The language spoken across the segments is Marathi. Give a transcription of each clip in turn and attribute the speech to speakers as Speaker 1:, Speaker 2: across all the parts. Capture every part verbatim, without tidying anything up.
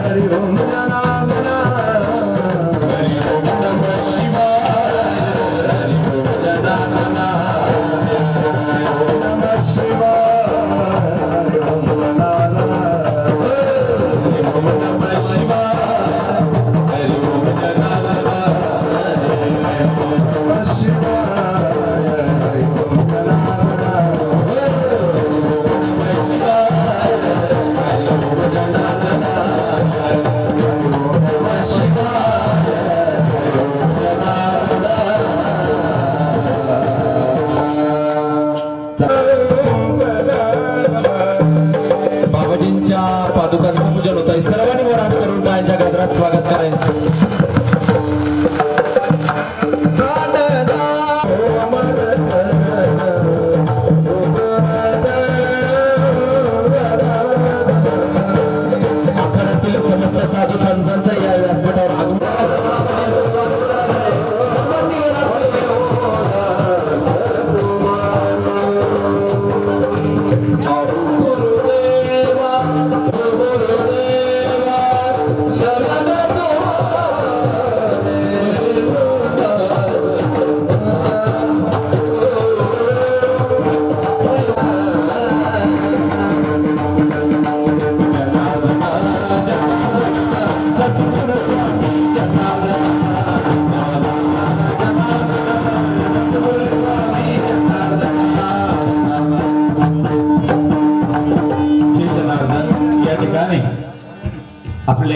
Speaker 1: आपले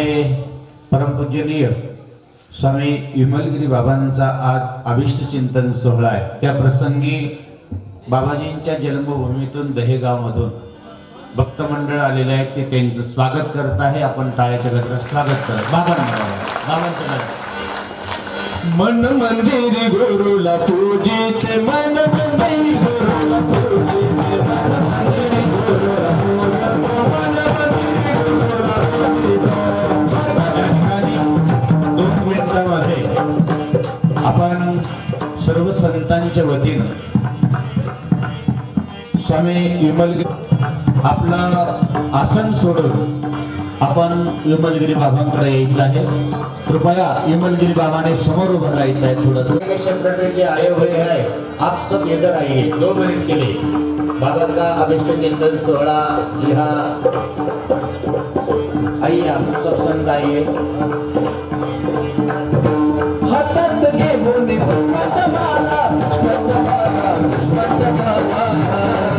Speaker 1: परमपूजनीय स्वामी विमलगिरी बाबांचा आज अभिष्ट चिंतन सोहळा आहे। त्या प्रसंगी बाबाजींच्या जन्मभूमीतून दहेगाव मधून भक्त मंडळ आलेले आहेत, ते त्यांचं स्वागत करत आहे। आपण टाळ्याच्या गजरात स्वागत करा बाबांना। बाबांचं मन मंदिरी गुरुला पूजित, मन मंदिरी गुरुला पूजित, मन मंदिरी गुरुला दोन मिनिटांमध्ये आपण सर्व संतांच्या वतीनं स्वामी विमलगिरी आपलं आसन सोडून आपण विमलगिरी बाबांकडे यायचं आहे। कृपया विमलगिरी बाबाने समोर उभं राहायचं आहे। थोडं शब्द जे आए हुए हैं आप सब इधर आइए, दो मिनट के लिए बाबा का अभिष्ट चिंतन सोहळा यहाँ आइए, आप सब संत आइए। हातात घेऊन पंचमाला पंचमाला पंचमाला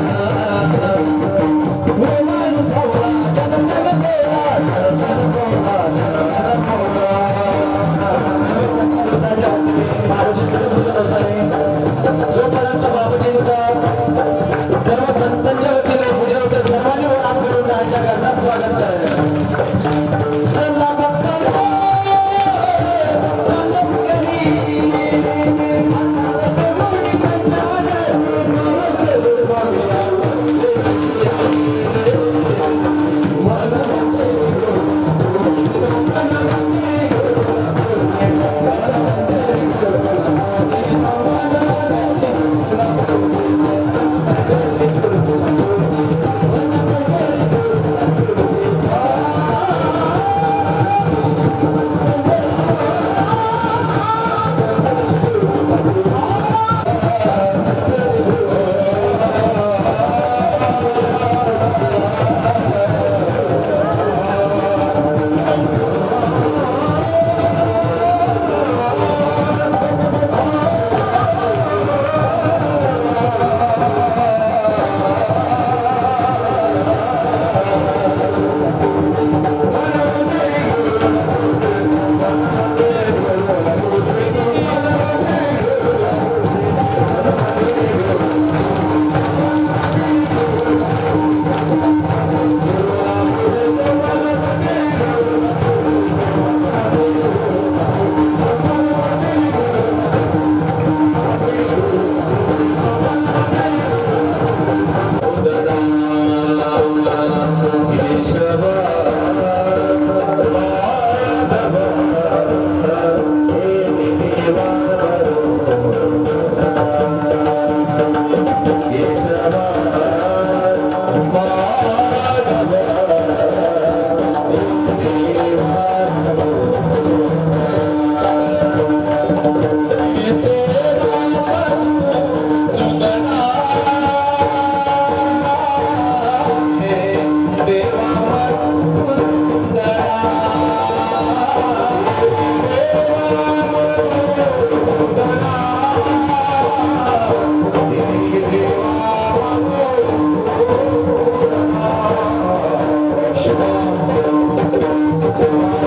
Speaker 1: सर्व संतांच्या वतीने पुढे होते सर्वांनी वर हात करून त्यांच्या घरात स्वागत करायचं।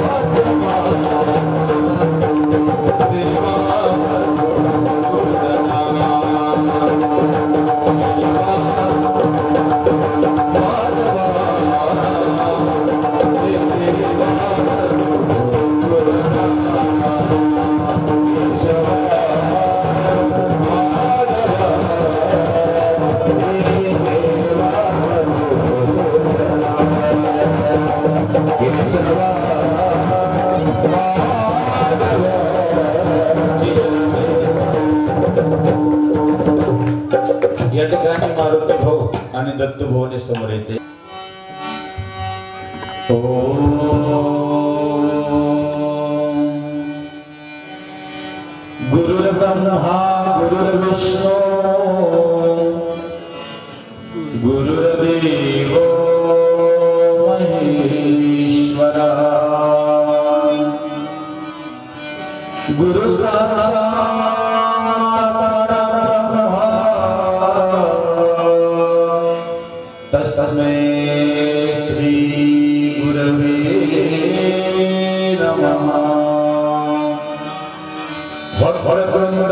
Speaker 1: या ठिकाणी मारुती भाऊ आणि दत्त भाऊने समोर येते. गुरुर्ब्रह्मा गुरुर्विष्णू गुरुर्देवो महेश्वरा गुरु साक्षात् तस्मै श्री गुरवे नमः. वक्रतुंड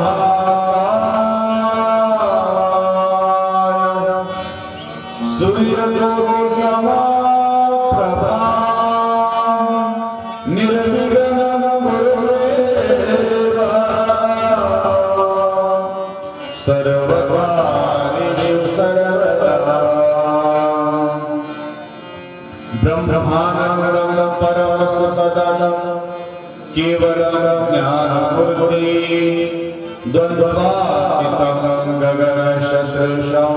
Speaker 1: महाकाय सूर्यकोटि समप्रभा निर्विघ्नं कुरु मे देव सर्वकार्येषु सर्वदा. ब्रह्मानंदं परमसुखदं केवलं ज्ञानमूर्ति द्वन्द्वातीतं गगनसदृशं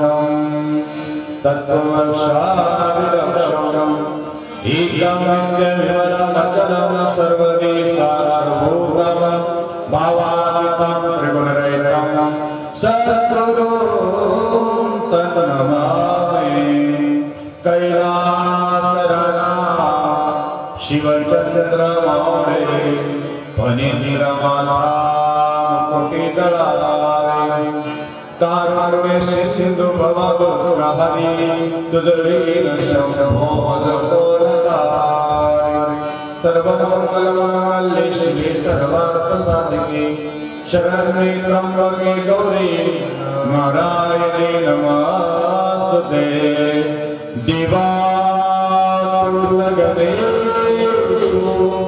Speaker 1: तत्त्वमक्षादिलक्षणम् एकं विमलमचलं सर्वदि साक्षभूतं भावातीतं त्रिगुणरहितं सद्गुरुं तन्नमामि. कैलासरना शिवचंद्रमौळे फणिनिरमाला मुकुटिदळारे कारुण्य सिंधु भवगुरुहरि तुझवीर शंभो मदकोरतारे. सर्वमंगलमांगल्ये शिवे सर्वार्थसाधिके शरण्ये त्र्यंबके गौरी नारायणे नमोस्तुते. दिवाकरुणगणेषु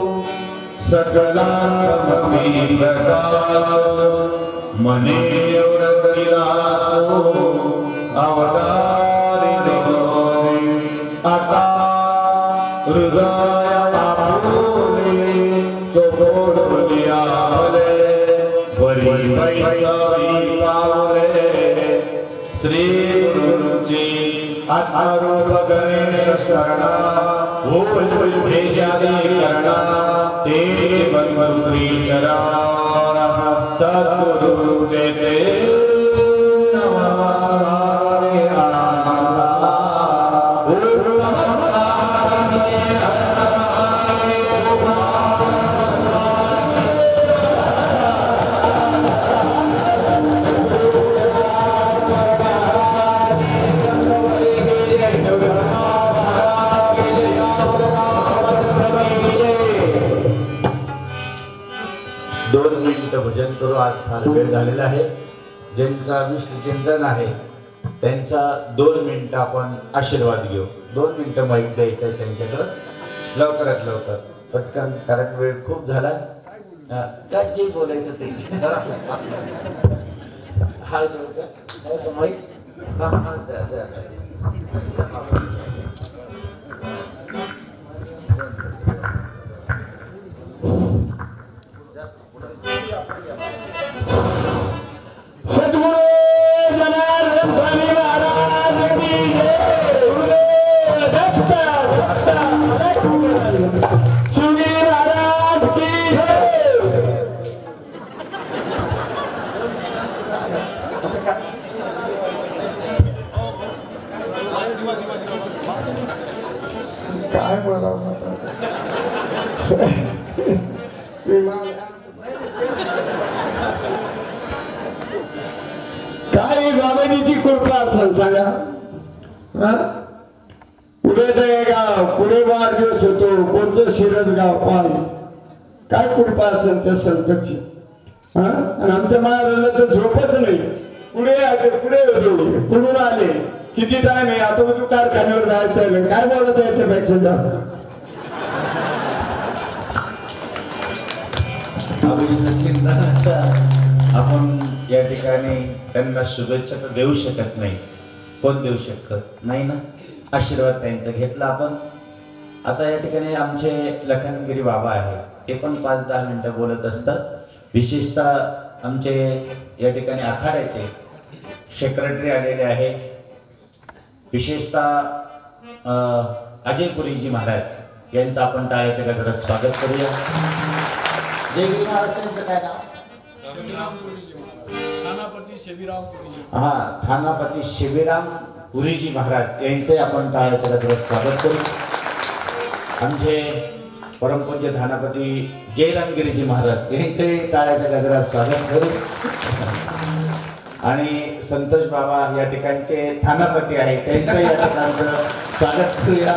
Speaker 1: सकलात्मके प्रकाश मने निवृत्तिलासो अवतारिणो आता हृदय आपुले चोखोडुलिया भले वरी वैसवी पावले. श्री गुरुजी आत्मरूप गणेश स्मरणा भूल भेजादी करणा तेज बंधु श्री चरण सद्गुरु जेते नमस्कार. दोन मिनिटं भजन करू. आज फार वेळ झालेला आहे. ज्यांचा विष्णू चिंतन आहे त्यांचा दोन मिनिटं आपण आशीर्वाद घेऊ. दोन मिनिटं माहिती द्यायचं त्यांच्याकडं लवकरात लवकर पटकन, कारण वेळ खूप झाला. काय जे बोलायचं ते हा माहिती.
Speaker 2: सद्गुरु जनार्दन स्वामी महाराज की जय. दत्त दत्त शिवगिरी महाराज की जय. गाव पाहिलं काय कृपा असेल त्या संतांची हा आणि आमच्या महाराजांना तर झोपच नाही पुढे आले पुढे होते कुठून आले किती टाइम आहे आता तू कारखान्यावर जायचं काय बोलत याच्यापेक्षा जास्त
Speaker 1: चिंतनाचा आपण या ठिकाणी त्यांना शुभेच्छा तर देऊ शकत नाही. कोण देऊ शकत नाही ना. आशीर्वाद त्यांचा घेतला आपण. आता या ठिकाणी आमचे लखनगिरी बाबा आहे ते पण पाच दहा मिनिटं बोलत असतात. विशेषतः आमचे या ठिकाणी आखाड्याचे सेक्रेटरी आलेले आहे. विशेषतः अजयपुरीजी महाराज यांचं आपण टाळ्याच्या गजरात स्वागत करूया. जयगिरी महाराज त्यांचं काय नाव? हा थानापती शिबिराम पुरीजी महाराज यांचे आपण टाळ्याच्या गजरात स्वागत करू. आमचे परमपूज्य थानापती जयरामगिरीजी महाराज यांचे टाळ्याच्या गजरात स्वागत करू. आणि संतोष बाबा या ठिकाणचे थानापती आहेत त्यांचं या ठिकाणचं स्वागत करूया.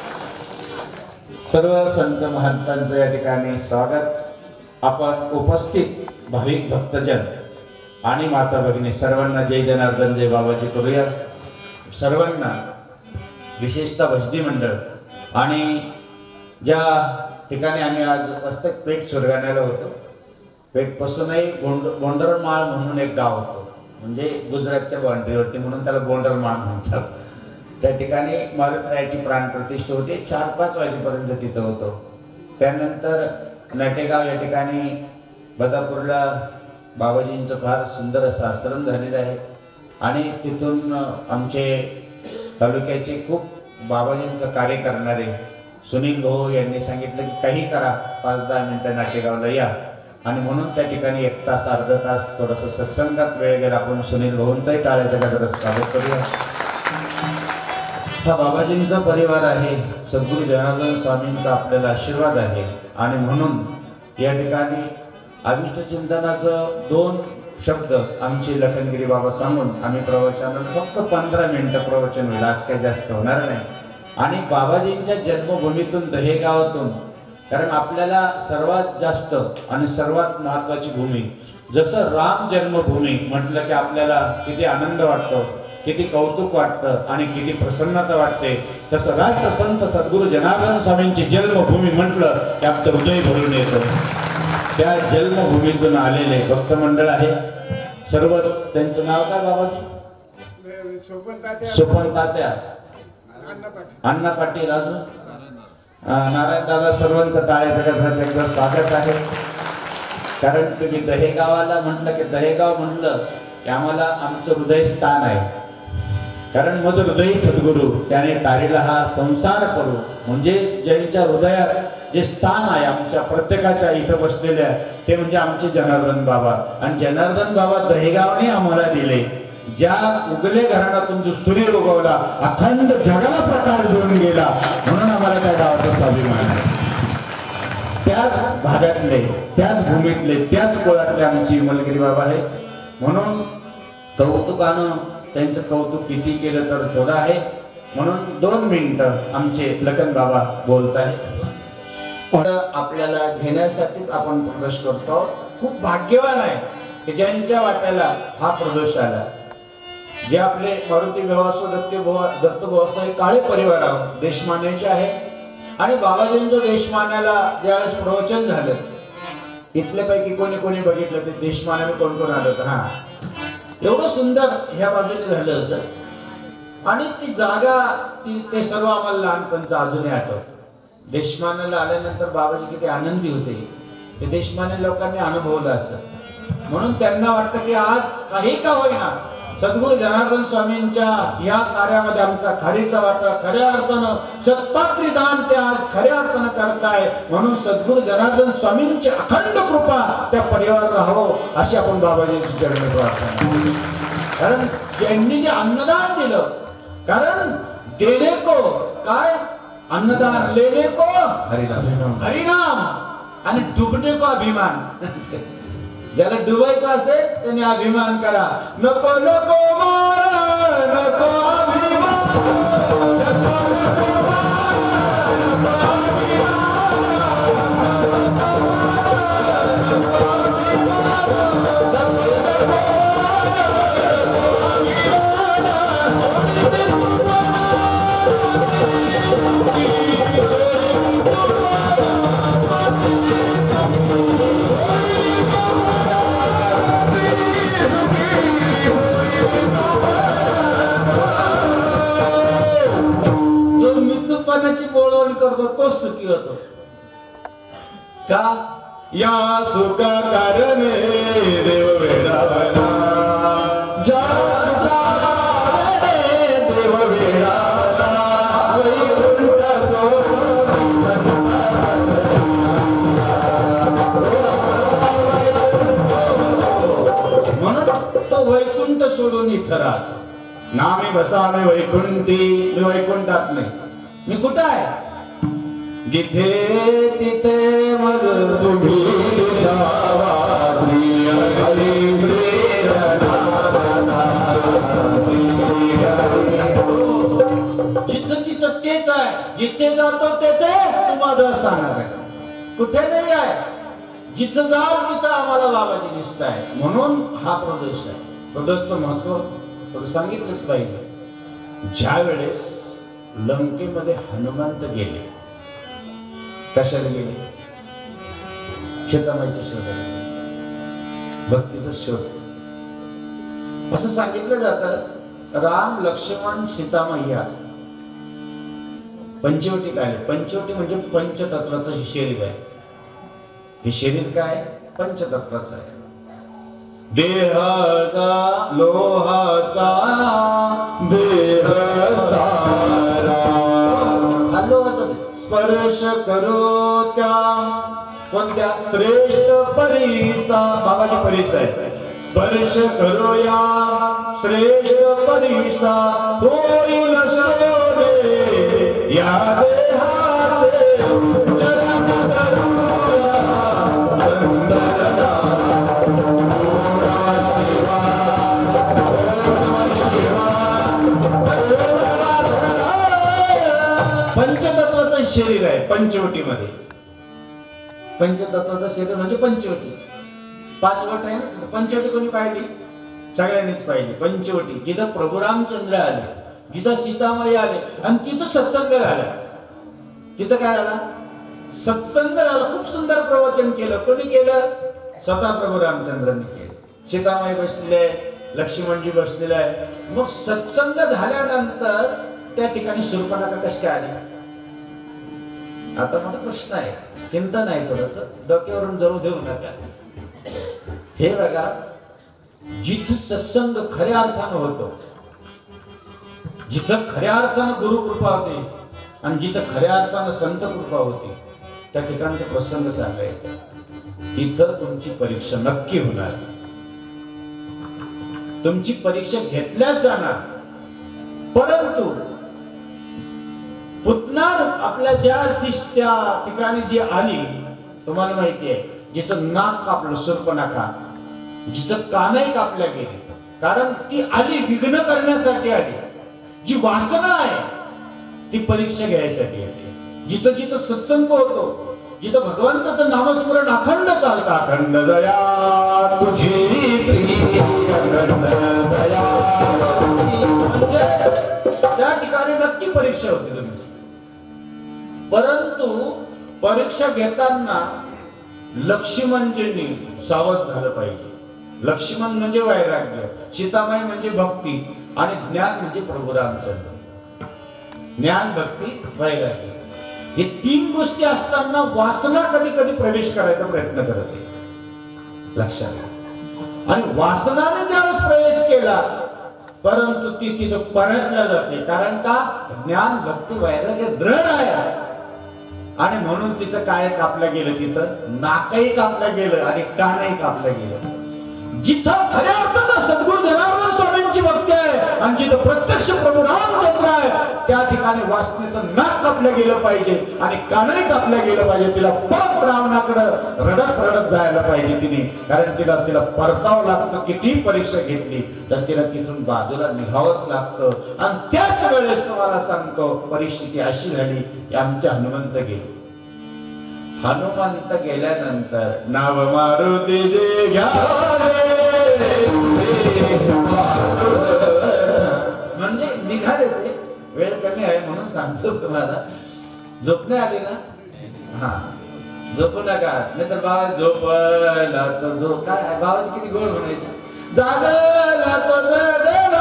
Speaker 1: सर्व संत महंतांचं या ठिकाणी स्वागत. आपण उपस्थित भाविक भक्तजन आणि माता भगिनी सर्वांना जय जनार्दन जय बाबाजी करूया. सर्वांना विशेषतः भजनी मंडळ आणि ज्या ठिकाणी आम्ही आज मस्तक पेठ सुरगाण्याला होतो पेठ पासूनही बोंड बोंडरमाळ म्हणून एक गाव होतं म्हणजे गुजरातच्या बाउंड्रीवरती म्हणून त्याला बोंडरमाळ म्हणतात. त्या ठिकाणी मारुतीरायाची प्राणप्रतिष्ठा होती. चार पाच वाजेपर्यंत तिथं होतो. त्यानंतर नटेगाव या ठिकाणी बदापूरला बाबाजींचं फार सुंदर असं आश्रम झालेलं आहे आणि तिथून आमचे तालुक्याचे खूप बाबाजींचं कार्य करणारे सुनील भाऊ यांनी सांगितलं की काही करा पाच दहा मिनिटं नाटेगावला या आणि म्हणून त्या ठिकाणी एक तास अर्धा तास थोडंसं सत्संगात वेळ गेला. आपण सुनील भाऊंचाही टाळ्याच्या गजरात स्वागत करूया. हा बाबाजींचा परिवार आहे. सद्गुरू जनार्दन स्वामींचा आपल्याला आशीर्वाद आहे आणि म्हणून या ठिकाणी अभिष्ट चिंतनाचं दोन शब्द आमचे लखनगिरी बाबा सांगून आम्ही प्रवचनाला फक्त पंधरा मिनिटं प्रवचन होईल. आज काही जास्त होणार नाही. आणि बाबाजींच्या जन्मभूमीतून दहेगावातून कारण आपल्याला सर्वात जास्त आणि सर्वात महत्वाची भूमी जसं राम जन्मभूमी म्हटलं की आपल्याला किती आनंद वाटतो किती कौतुक वाटतं आणि किती प्रसन्नता वाटते तसं राष्ट्रसंत सद्गुरू जनार्दन स्वामींची जन्मभूमी म्हटलं की आपलं हृदय भरून येतं. त्या जन्मभूमीतून आलेले भक्त मंडळ आहे. सर्व त्यांचं नाव काय बाबाजी? सोपन तात्या अण्णा पाटील अजून नारायण दादा सर्वांचं टाळ्याच्या गजरात एकदा स्वागत आहे. कारण तुम्ही दहेगावाला म्हटलं की दहेगाव म्हटलं की आम्हाला आमचं हृदय स्थान आहे. कारण मज हृदय सद्गुरू त्याने तारीला हा संसार करू म्हणजे ज्यांच्या हृदयात जे स्थान आहे आमच्या प्रत्येकाच्या इथं बसलेल्या ते म्हणजे आमचे जनार्दन बाबा. आणि जनार्दन बाबा दहेगावने आम्हाला दिले. ज्या उगले घराण्यातून जो सूर्य उगवला अखंड जगाला प्रकाश देऊन गेला म्हणून आम्हाला त्या गावाचा स्वाभिमान आहे. त्याच भागातले त्याच भूमीतले त्याच कोळातले आमची मलगिरी बाबा आहे. म्हणून कौतुकानं त्यांचं कौतुक किती केलं तर थोडं आहे. म्हणून दोन मिनिटं आमचे लखन बाबा बोलत आहेत. आपल्याला घेण्यासाठीच आपण प्रवेश करतो. खूप भाग्यवान आहे की ज्यांच्या वाट्याला हा प्रवेश आला. जे आपले मारुती व्यवहासो दत्त दत्त व्यवसाय काळे परिवार देशमान्याचे आहे आणि बाबाजींचं देशमान्याला ज्यावेळेस प्रवचन झालं इथल्यापैकी कोणी कोणी बघितलं ते देशमान्याने कोण कोण आलं होतं. हा एवढं सुंदर ह्या बाजूने झालं होतं आणि ती जागा ती ते सर्व आम्हाला लहानपणचं अजूनही आठवतं. देशमान्याला आल्यानंतर बाबाजी किती आनंदी होते ते देशमान्य लोकांनी अनुभवलं असं. म्हणून त्यांना वाटतं की आज काही का होईना सद्गुरू जनार्दन स्वामींच्या या कार्यामध्ये आमचा खारीचा वाटा खऱ्या अर्थानं सत्पात्री दान ते आज खऱ्या अर्थानं करताय. म्हणून सद्गुरू जनार्दन स्वामींची अखंड कृपा त्या परिवारावर राहावं अशी आपण बाबाजींची चरणी प्रार्थना. कारण ज्यांनी जे अन्नदान दिलं कारण देणे को काय अन्नदान लेने को हरिनाम हरिनाम आणि डुबणे को अभिमान. ज्याला डुबायचं असेल त्याने अभिमान करा. नको नको मारा नको अभिमान का या सुखा कारणे देव वेडावला, ज्या सुखा कारणे देव वेडावला, वैकुंठ सोडून म्हणून तो वैकुंठ सोडून इथं राहत. नामी बसावे वैकुंठी, मी वैकुंठात नाही, मी कुठं आहे? जिथे तिथे मग तुम्ही दिसावा, श्री हरी जिथं तिथं तेच आहे, जिथे जातो तेथे तू माझं सांगणार आहे. कुठे नाही आहे, जिथं जाऊ तिथं आम्हाला बाबाजी दिसत आहे. म्हणून हा प्रदेश आहे. प्रदेशचं महत्व थोडं सांगितलंच पाहिजे. ज्या वेळेस लंकेमध्ये हनुमंत गेले, कशाला गेले? सीतामाईच्या शोधाला, भक्तीचा शोध. असं सांगितलं जातं, राम लक्ष्मण सीतामय्या पंचवटीत आले. पंचवटी म्हणजे पंचतत्वाचं शरीर आहे. हे शरीर काय? पंचतत्वाचं आहे. देहाचा लोहाचा देह सारा, स्पर्श करो त्या कोणत्या? श्रेष्ठ परीसा, बाबाजी परीस आहे. स्पर्श करो या श्रेष्ठ परीसा, होईल सोने या देहाचे चरण धरूया संदर्दा. पंचतत्वाचं शरीर आहे पंचवटीमध्ये. पंचतत्वाचं शरीर म्हणजे पंचवटी. पाच वट आहे ना, पंचवटी कोणी पाहिली? सगळ्यांनीच पाहिली. पंचवटी जिथं प्रभू रामचंद्र आले, जिथं सीतामाई आले, आणि तिथं सत्संग झाला. तिथं काय झाला? सत्संग झाला. खूप सुंदर प्रवचन केलं. कोणी केलं? स्वतः प्रभू रामचंद्रांनी केलं. सीतामाई बसलेले आहे, लक्ष्मणजी बसलेले आहे. मग सत्संग झाल्यानंतर त्या ठिकाणी शूर्पणखा कशी काय आली? आता मोठा प्रश्न आहे, चिंता नाही, थोडस डोक्यावरून जाऊ देऊ नका. हे बघा, जिथं सत्संग खऱ्या अर्थानं होतो, जिथं खऱ्या अर्थानं गुरुकृपा होते आणि जिथं खऱ्या अर्थानं संत कृपा होती, त्या ठिकाणचे प्रसंग सांगायचे. तिथं तुमची परीक्षा नक्की होणार. तुमची परीक्षा घेतल्याच जाणार. परंतु पुतनार आपल्या ज्या त्या ठिकाणी जी आली, तुम्हाला माहिती आहे, जिचं नाक कापलं शूर्पणखा, जिचं कानही कापल्या गेले, कारण ती आली विघ्न करण्यासाठी आली. जी वासना आहे ती परीक्षा घ्यायसाठी आली. जिथं जिथं सत्संग होतो, जिथं भगवंताचं नामस्मरण अखंड चालतं, अखंड दया तुझी प्रिय, अखंड दया, त्या ठिकाणी नक्की परीक्षा होती तुमची. परंतु परीक्षा घेताना लक्ष्मणजींनी सावध झालं पाहिजे. लक्ष्मण म्हणजे वैराग्य, सीतामाई म्हणजे भक्ती, आणि ज्ञान म्हणजे प्रभू रामचंद्र. ज्ञान, भक्ती, वैराग्य, हे तीन गोष्टी असताना वासना कधी कधी प्रवेश करायचा प्रयत्न करते. लक्षात घ्या. आणि वासनाने ज्यावेळेस प्रवेश केला, परंतु ती तिथं परतल्या जाते. कारण का? ज्ञान, भक्ती, वैराग्य दृढ आहे. आणि म्हणून तिचं काय कापलं गेलं? तिथं नाकही कापलं गेलं आणि कानही कापलं गेलं. जिथं खऱ्या अर्थानं सद्गुरू जनार्दन स्वामींची भक्ती आहे आणि जिथं प्रत्यक्ष प्रभू रामचंद्र आहे, त्या ठिकाणी वासनेचं नाक कापलं गेलं पाहिजे आणि कानही कापलं गेलं पाहिजे. तिला परत रावणाकडं रडत रडत जायला पाहिजे तिने. कारण तिला तिला परतावं लागतं. किती परीक्षा घेतली तर तिला तिथून बाजूला निघावंच लागतं. आणि त्याच वेळेस तुम्हाला सांगतो, परिस्थिती अशी झाली की आमचे हनुमंत गेले. हनुमंत गेल्यानंतर नाव मारुती जे घ्या, म्हणजे निघाले ते. वेळ कमी आहे म्हणून सांगतो तुम्हाला. झोपणे आली ना, हा झोपू नका, नाहीतर बाबा झोपला तर झोप. काय बाबाची किती गोड म्हणायची, जागला तो जगला,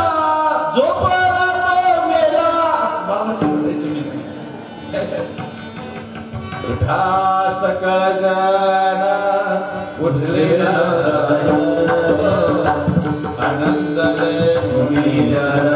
Speaker 1: झोपला तो मेला, बाबाची म्हणायची मी. उठा सकळ जन उठलेला आनंदले मुनी जन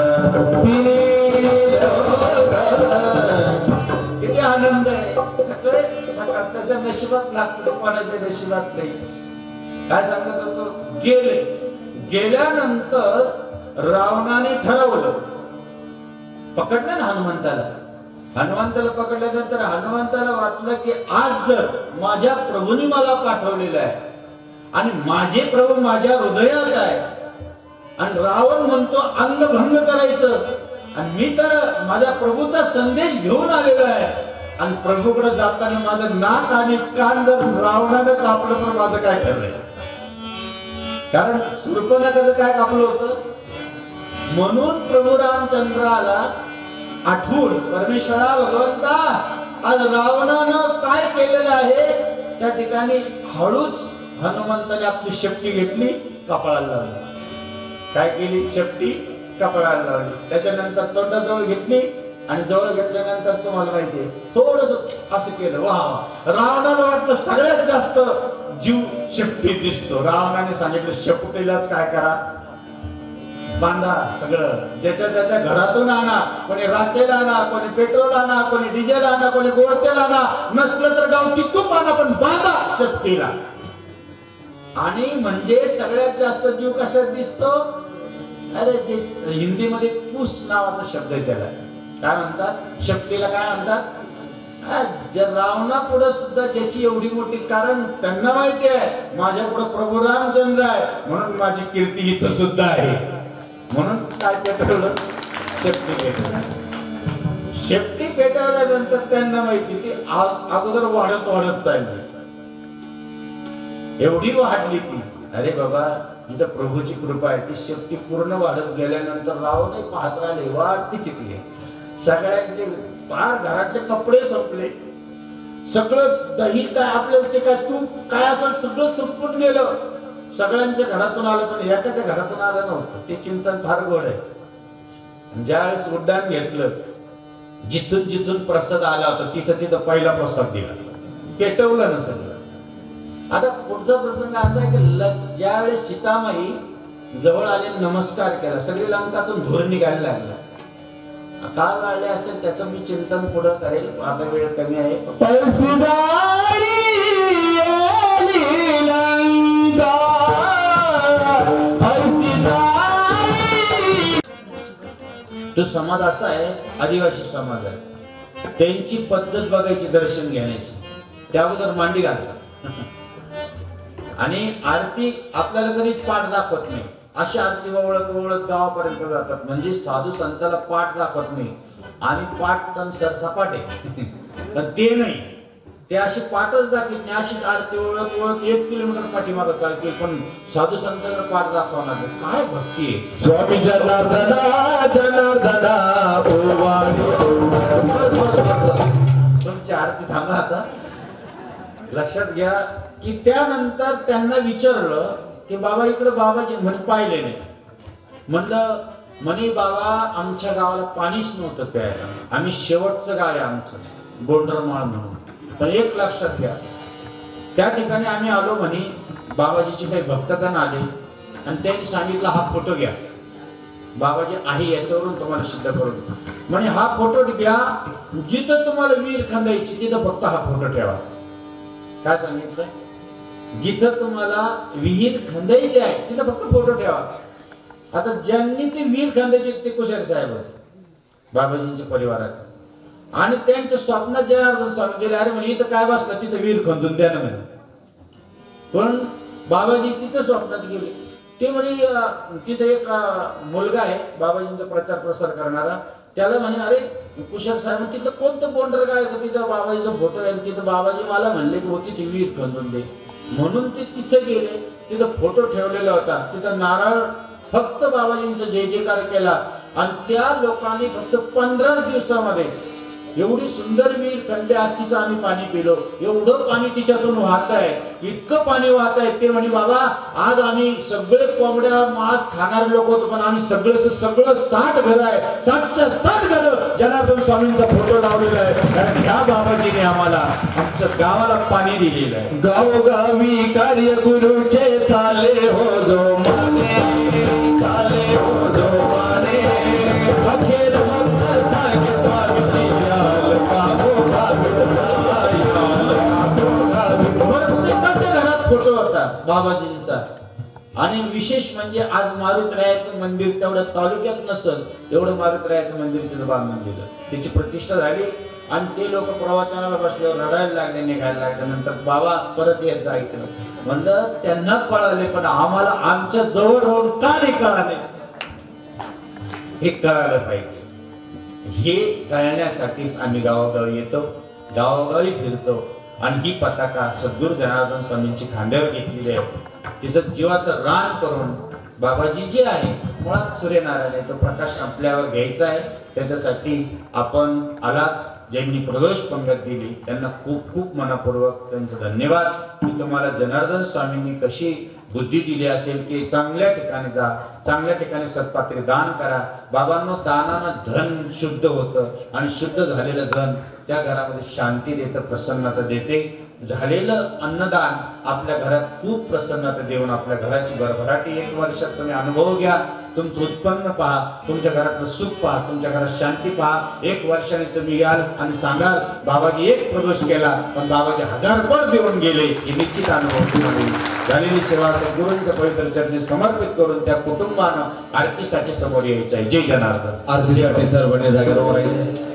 Speaker 1: किती आनंद आहे. सगळे सकाळ त्याच्या नशिबात लागतं, कोणाच्या नशिबात नाही. काय सांगत होतो, गेले गेल्यानंतर रावणाने ठरवलं, पकडलं ना हनुमंताला. हनुमंताला पकडल्यानंतर हनुमंताला वाटलं की आज जर माझ्या प्रभूंनी मला पाठवलेलं आहे आणि माझे प्रभू माझ्या हृदयात आहे आणि रावण म्हणतो अंगभंग करायचं आणि मी तर माझ्या प्रभूचा संदेश घेऊन आलेलो आहे आणि प्रभूकडे जाताना माझं नाक आणि कान जर रावणानं कापलं तर माझं काय ठरलंय. कारण शूर्पणखाचं काय कापलं होतं. म्हणून प्रभू रामचंद्राला आठवून परमेश्वरा भगवंता आज रावणानं काय केलेलं आहे त्या ठिकाणी हळूच हनुमंताने आपली शेपटी घेतली, कपाळाला लावली. काय केली, शेपटी कपाळाला लावली. त्याच्यानंतर तोंडाजवळ घेतली आणि जवळ घेतल्यानंतर तुम्हाला माहितीये थोडस असं केलं. वा रावणाला वाटलं सगळ्यात जास्त जीव शेपटी दिसतो. रावणाने सांगितलं शेपटीलाच काय करा, बांधा. सगळं ज्याच्या त्याच्या घरातून आणा, कोणी रातेल आणा, कोणी पेट्रोल आणा, कोणी डिझेल आणा, कोणी गोड तेल आणा, नसलं तर गावठी तूप आणा, पण बांधा शेपटीला. आणि म्हणजे सगळ्यात जास्त जीव कशात दिसतो. अरे जे हिंदीमध्ये पुष नावाचा शब्द आहे, त्याला काय म्हणतात, शेपटीला काय म्हणतात. रावणा पुढे सुद्धा ज्याची एवढी मोठी, कारण त्यांना माहिती आहे माझ्या पुढे प्रभू रामचंद्र आहे म्हणून माझी कीर्ती इथं सुद्धा आहे. म्हणून काय पेटवलं, शेपटी पेटवलं. शेपटी पेटवल्यानंतर त्यांना माहिती ती अगोदर वाढत वाढत चालली. एवढी वाढली ती, अरे बाबा इथं प्रभूची कृपा आहे. ती शेपटी पूर्ण वाढत गेल्यानंतर रावण पाहत राहिले वाढती किती आहे. सगळ्यांचे फार घरातले कपडे संपले, सगळं दही काय आपल्याला ते काय तूप काय असं सगळं संपून गेलं. सगळ्यांच्या घरातून आलं पण एकाच्या घरातून आलं नव्हतं. ते चिंतन फार गोड आहे. ज्यावेळेस उड्डाण घेतलं, जिथून जिथून प्रसाद आला होता तिथं तिथं पहिला प्रसाद दिला, पेटवलं ना सगळं. आता पुढचा प्रसंग असा आहे की ज्यावेळेस सीतामाई जवळ आले, नमस्कार केला, सगळी लंकातून धूर निघायला लागला. का गाळले असेल त्याचं मी चिंतन पुढे करेल, आता वेळ कमी आहे. तो समाज असा आहे, आदिवासी समाज आहे. त्यांची पद्धत बघायची दर्शन घेण्याची, त्या अगोदर मांडी घालतात आणि आरती आपल्याला कधीच पाठ दाखवत नाही. अशी आरती ओळख ओळख गावापर्यंत जातात, म्हणजे साधू संताला पाठ दाखवत नाही. आणि पाठ तर सरसपाट आहे पण ते नाही, ते अशी पाठच दाखवत नाही. अशीच आरती ओळख ओळख एक किलोमीटर पाठीमागं चालतील, पण साधू संतांना पाठ दाखवणार. काय भक्ती आहे.
Speaker 2: स्वामी जनार्दना जनार्दना
Speaker 1: तुमची आरती थांबा. आता लक्षात घ्या की त्यानंतर त्यांना विचारलं की बाबा इकडे बाबाजी म्हणजे पाहिले नाही. म्हणलं म्हणे बाबा आमच्या गावाला पाणीच नव्हतं प्यायला, आम्ही शेवटचं गाव आहे आमचं बोंडरमाळ म्हणून. पण एक लक्षात घ्या, त्या ठिकाणी आम्ही आलो म्हणे, बाबाजीचे काही भक्तगण आले आणि त्यांनी सांगितलं हा फोटो घ्या, बाबाजी आहे याच्यावरून तुम्हाला सिद्ध करून. म्हणे हा फोटो घ्या, जिथं तुम्हाला विहीर खंदायची तिथं फक्त हा फोटो ठेवा. काय सांगितलं, जिथं तुम्हाला विहीर खंदायची आहे तिथं फक्त फोटो ठेवा. आता ज्यांनी ती विहीर खंदायची ते कुशल साहेब होते बाबाजींच्या परिवारात, आणि त्यांच्या स्वप्नात जनार्दन स्वामी गेले, अरे म्हणे इथं काय बसलं तिथं विहीर खंदून द्या ना म्हणे. पण बाबाजी तिथं स्वप्नात गेले. ते म्हणे तिथे एक मुलगा आहे बाबाजींचा प्रचार प्रसार करणारा, त्याला म्हणे अरे कुशल साहेब तिथं कोणतं बोंडर काय होतं, तिथं बाबाजीचा फोटो आहे, तिथं बाबाजी मला म्हणले की होती ती विहीर खंदून दे. म्हणून ते तिथे गेले, तिथं फोटो ठेवलेला होता, तिथं नारळ फक्त बाबाजींचा जय जयकार केला आणि त्या लोकांनी फक्त पंधरा दिवसामध्ये एवढी सुंदर विहीर खंडे आस्तीचं आम्ही पाणी पिलो, एवढं पाणी तिच्यातून वाहत आहे, इतकं पाणी वाहत आहे. ते म्हणे बाबा आज आम्ही सगळे कोंबड्या मांस खाणारे लोक होतो, पण आम्ही सगळं सगळं साठ घर आहे, साठच्या साठ घर जनार्दन स्वामींचा फोटो लावलेला आहे. कारण ह्या बाबाजीने आम्हाला आमच्या गावाला पाणी दिलेलं आहे.
Speaker 2: गावोगावी कार्य गुरुचे चाले हो जो माने, चाले हो जो माने, अखेर भक्त सांगे स्वामीची याल, गावोगावी याल, गावोगावी.
Speaker 1: प्रत्येकाच्या घरात फोटो होता बाबाजींचा. आणि विशेष म्हणजे आज मारुतरायाचं मंदिर तेवढं तालुक्यात नसल एवढं मारुतरायाचं मंदिर तिथं बांधून दिलं, त्याची प्रतिष्ठा झाली. आणि ते लोक प्रवचनाला बसल्यावर रडायला लागले, निघायला लागले. नंतर बाबा परत येत जा ऐकलं म्हणलं, त्यांना कळाले पण आम्हाला आमच्या जवळ राहून का नाही कळाले हे कळायला पाहिजे. हे कळण्यासाठीच आम्ही गावोगावी येतो, गावोगावी फिरतो. आणि ही पताका सद्गुरू जनार्दन स्वामींची खांद्यावर घेतलेली आहे. तिचं जीवाचं रान करून बाबाजी जे आहे मुळात सूर्यनारायण आहे, तो प्रकाश आपल्यावर घ्यायचा आहे. त्याच्यासाठी आपण आलात, ज्यांनी प्रदोष पंगत दिली त्यांना खूप खूप मनापूर्वक त्यांचं धन्यवाद. मी तुम्हाला जनार्दन स्वामींनी कशी बुद्धी दिली असेल की चांगल्या ठिकाणी जा, चांगल्या ठिकाणी सत्पात्री दान करा. बाबांनो दानानं धन शुद्ध होतं आणि शुद्ध झालेलं धन त्या घरामध्ये शांती देतं, प्रसन्नता देते. झालेलं अन्नदान आपल्या घरात खूप प्रसन्नता देऊन आपल्या घराची भरभराटी एक वर्षात तुम्ही अनुभव घ्या. तुमचं उत्पन्न पहा, तुमच्या घरातलं सुख पहा, तुमच्या घरात शांती पहा. एक वर्षाने तुम्ही याल आणि सांगाल बाबाजी एक प्रदोष केला पण बाबाजी हजार पट देऊन गेले. हे निश्चित अनुभव तुम्हाला झालेली सेवा गुरूंच्या पवित्र चरणी समर्पित करून त्या कुटुंबानं आरतीसाठी समोर यायचं आहे. जय जनार्दन.
Speaker 2: आरतीसाठी सर्वांनी जागेवर राहायचे.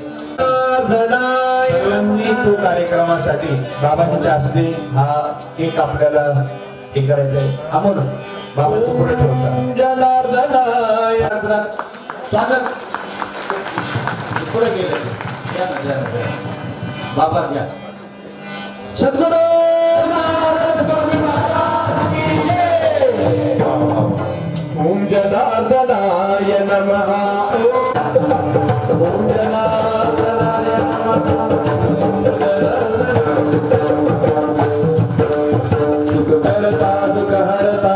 Speaker 2: तो कार्यक्रमासाठी बाबाजीच्या हस्ते हा केक आपल्याला हे करायचा आहे. अमोल बाबाचं पुढे ठेवता. जनार्दनाय
Speaker 1: स्वागत पुढे गेले बाबा घ्या.
Speaker 2: सद्गुरू नारायण स्वामी महाराज की जय. ओम जनार्दनाय नमः. ओम जनार्दनाय नमः. सुख करता दुख हरता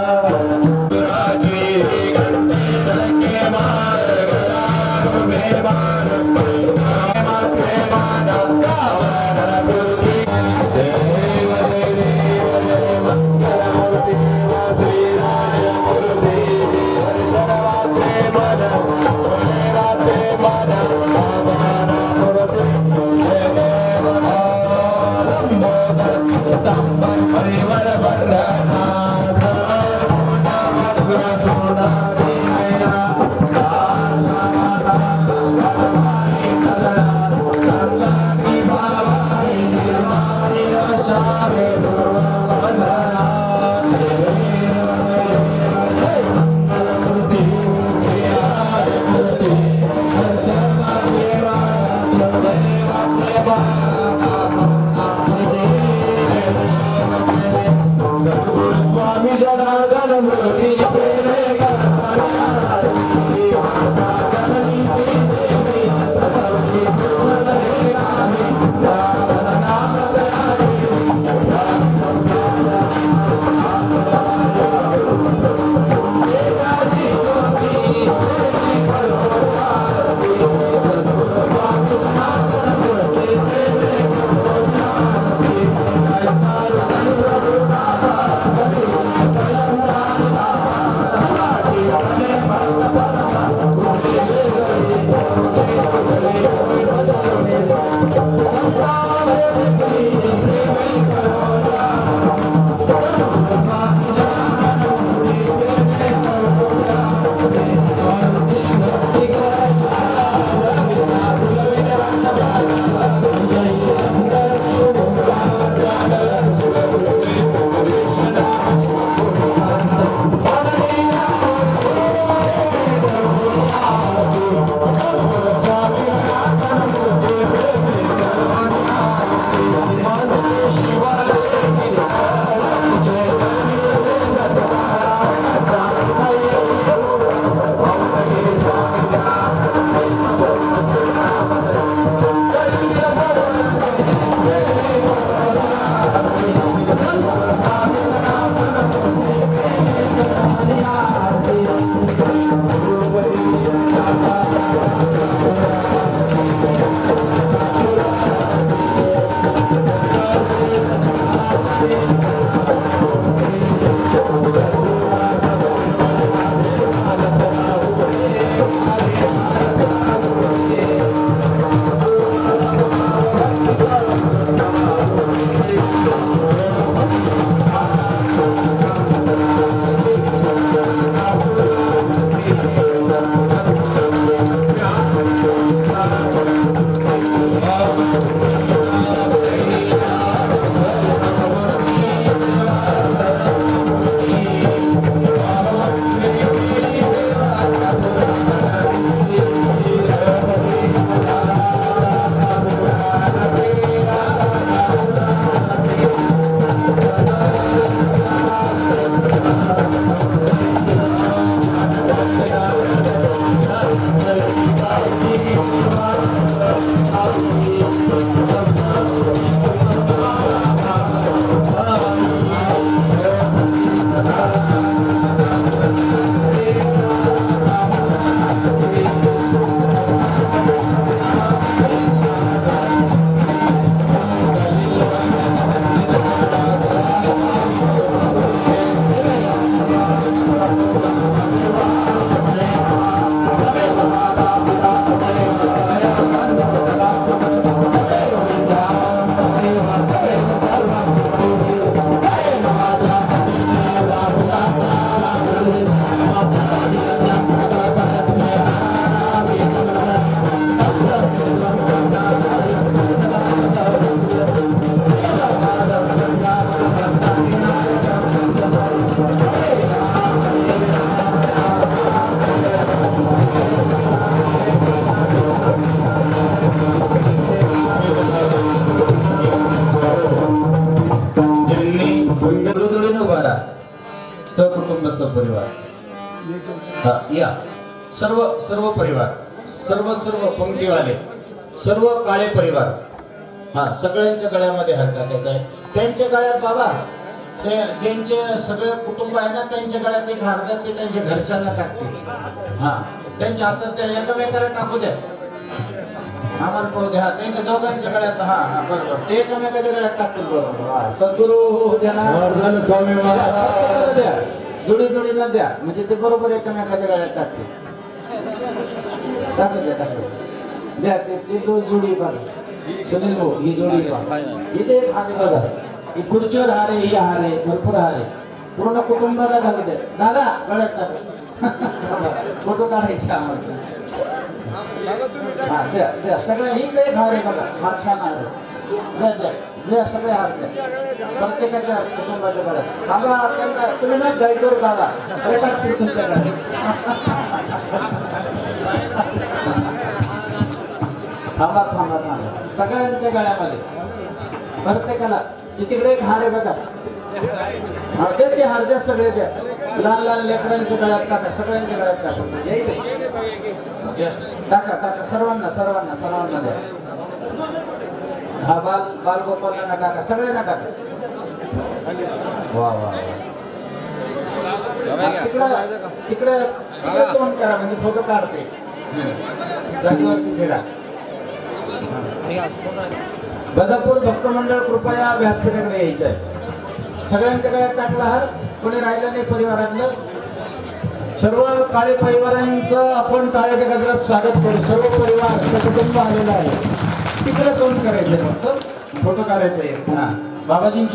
Speaker 2: Yeah.
Speaker 1: उभा राहा. सहकुटुंब सहपरिवार. हा या सर्व सर्व परिवार, सर्व सर्व पंक्तीवाले, सर्व काळे परिवार. हा सगळ्यांच्या गळ्यामध्ये हार टाकायचा आहे. त्यांच्या गळ्यात बाबा ते ज्यांचे सगळे कुटुंब आहे ना त्यांच्या गळ्यात एक हार द्या, ते त्यांच्या घरच्यांना टाकतील. हा त्यांच्या हातात त्या एकमेकाला टाकू द्या. आम्हाला पाहू द्या त्यांच्या दोघांच्या गळ्यात. हा हा बरोबर ते एकमेकाच्या गळ्यात टाकतील. बरोबर. हा सद्गुरु ज्यांना
Speaker 2: वर्धन स्वामी महाराज
Speaker 1: द्या, जोडी जोडीला द्या, म्हणजे ते बरोबर एकमेकाच्या गळ्यात टाकतील. टाकू द्या टाकू द्या ते ते दोन जोडी बघा. सुनील भाऊ ही जोडी बघा. इथे एक हार बघा. ही खुर्चीवर हार आहे, ही हार आहे, भरपूर हार आहे. पूर्ण कुटुंबाला घालू द्या. दादा गळ्यात टाका. फोटो काढायचे आम्हाला. हा द्या द्या सगळं. ही एक हार आहे बघा. हा छान हार आहे. द्या द्या द्या सगळे हार द्या प्रत्येकाच्या कुटुंबाच्या गळ्यात. आम्हाला त्यांना तुम्ही ना गाईड करू दादा. अरे टाकतील तुमच्याकडे. थांबा थांबा थांबा सगळ्यांच्या गळ्यामध्ये प्रत्येकाला. तिकडे एक हार आहे बघा. अर्धे ते हार द्या सगळे द्या. लहान लहान लेकरांच्या गळ्यात टाका, सगळ्यांच्या गळ्यात टाका. टाका टाका सर्वांना सर्वांना सर्वांना द्या. हा बाल बाल गोपालना टाका, सगळ्यांना टाका. वा वा तिकडं तिकडे तिकडे तोंड करा म्हणजे फोटो काढते. जागेवरती फिरा. बदापूर भक्त मंडळ कृपया व्यासपीठाकडे यायचं आहे. सगळ्यांच्या गळ्यात टाकला हार. कोणी राहिलं नाही परिवारातलं. सर्व काळे परिवारांचं आपण टाळ्याच्या गजरात स्वागत करू. सर्व परिवार सकुटुंब आलेला आहे. तिकडे तोंड करायचं फक्त फोटो काढायचा आहे. हा बाबाजींची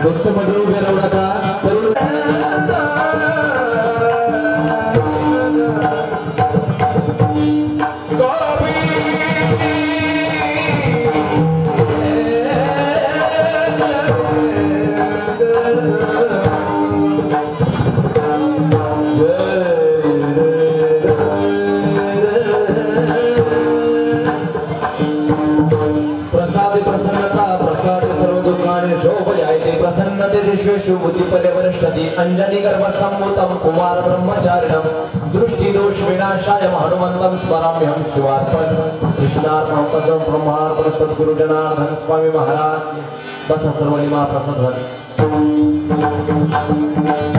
Speaker 3: भक्तमध्ये उभे राहू नका तरुण अंजनी गर्भ सम्मुतम कुमार ब्रह्मचारिणम दृष्टि दोष विनाशाय हनुमंतम स्मराम्यहम शिवार्पण कृष्णार्पण पदम ब्रह्मार्पण सद्गुरु जनार्दन स्वामी महाराज बस सर्वलिमा प्रसाद